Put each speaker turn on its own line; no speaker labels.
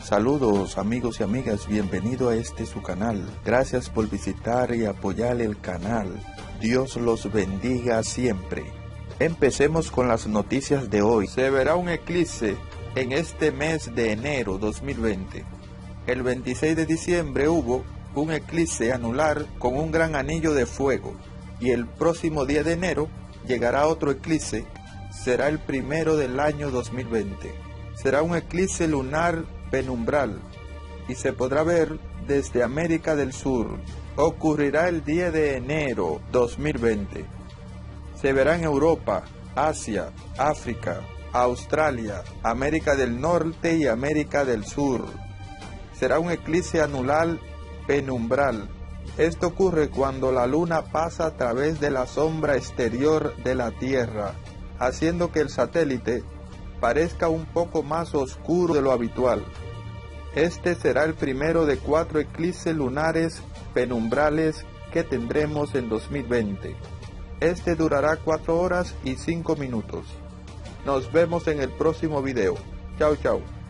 Saludos amigos y amigas, bienvenido a su canal. Gracias por visitar y apoyar el canal. Dios los bendiga siempre. Empecemos con las noticias de hoy. Se verá un eclipse en este mes de enero 2020. El 26 de diciembre hubo un eclipse anular con un gran anillo de fuego. Y el próximo día de enero llegará otro eclipse. Será el primero del año 2020. Será un eclipse lunar penumbral y se podrá ver desde América del Sur. Ocurrirá el 10 de enero 2020. Se verá en Europa, Asia, África, Australia, América del Norte y América del Sur. Será un eclipse anular penumbral. Esto ocurre cuando la luna pasa a través de la sombra exterior de la Tierra, haciendo que el satélite parezca un poco más oscuro de lo habitual. Este será el primero de 4 eclipses lunares penumbrales que tendremos en 2020. Este durará 4 horas y 5 minutos. Nos vemos en el próximo video. Chao, chao.